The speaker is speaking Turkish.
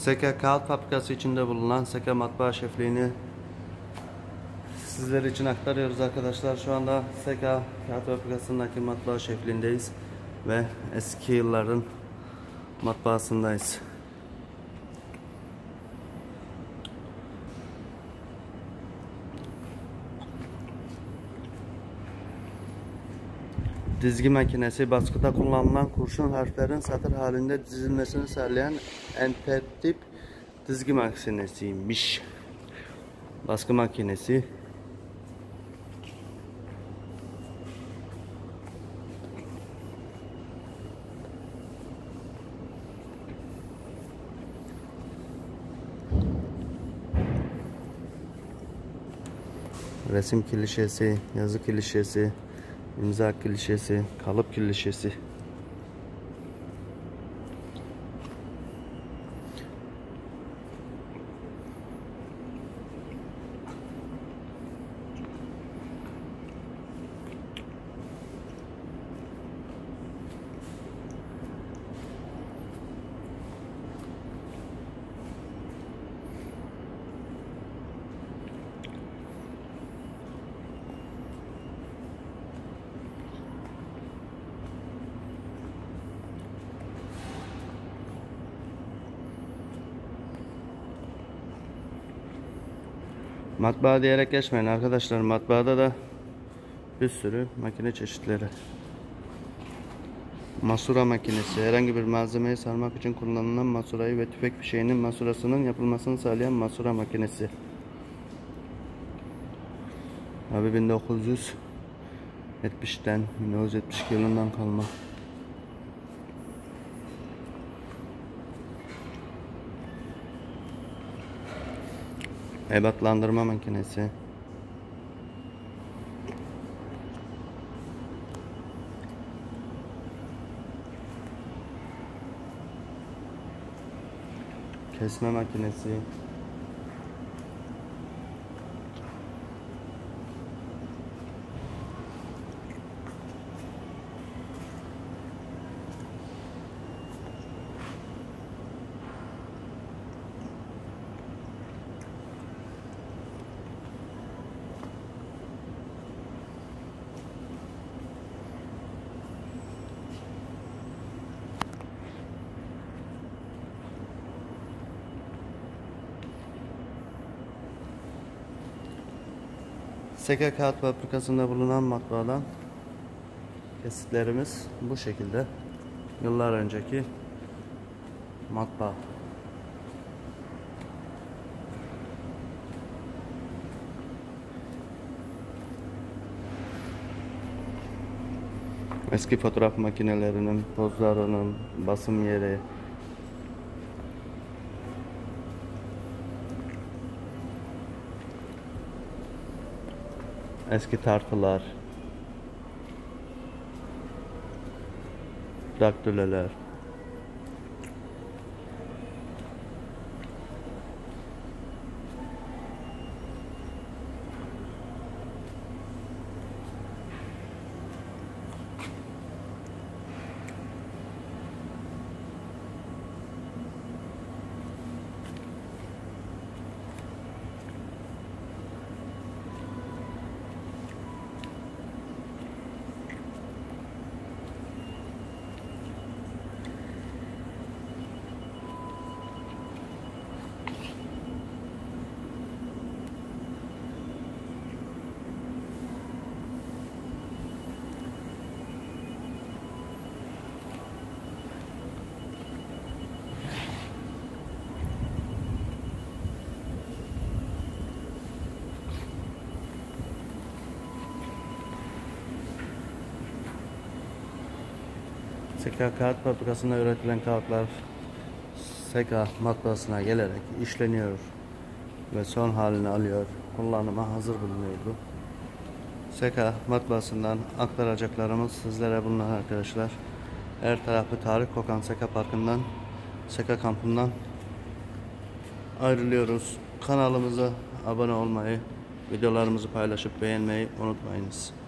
Seka kağıt fabrikası içinde bulunan Seka matbaa şefliğini sizler için aktarıyoruz arkadaşlar. Şu anda Seka kağıt fabrikasındaki matbaa şefliğindeyiz ve eski yılların matbaasındayız. Dizgi makinesi baskıda kullanılan kurşun harflerin satır halinde dizilmesini sağlayan entertip dizgi makinesiymiş. Baskı makinesi. Resim klişesi, yazı klişesi, imza klişesi, kalıp klişesi. Matbaa diyerek geçmeyin arkadaşlar. Matbaada da bir sürü makine çeşitleri. Masura makinesi. Herhangi bir malzemeyi sarmak için kullanılan masurayı ve tüfek fişeğinin masurasının yapılmasını sağlayan masura makinesi. Abi 1970'ten 1972 yılından kalma. Ebatlandırma makinesi. Kesme makinesi. Seka kağıt fabrikasında bulunan matbaadan kesitlerimiz bu şekilde. Yıllar önceki matbaa. Eski fotoğraf makinelerinin pozlarının basım yeri. Eski tartılar, daktilolar. Seka kağıt fabrikasında üretilen kağıtlar Seka matbaasına gelerek işleniyor ve son halini alıyor. Kullanıma hazır bulunuyordu. Seka matbaasından aktaracaklarımız sizlere bunlar arkadaşlar. Her tarafı tarih kokan Seka Parkı'ndan, Seka kampından ayrılıyoruz. Kanalımıza abone olmayı, videolarımızı paylaşıp beğenmeyi unutmayınız.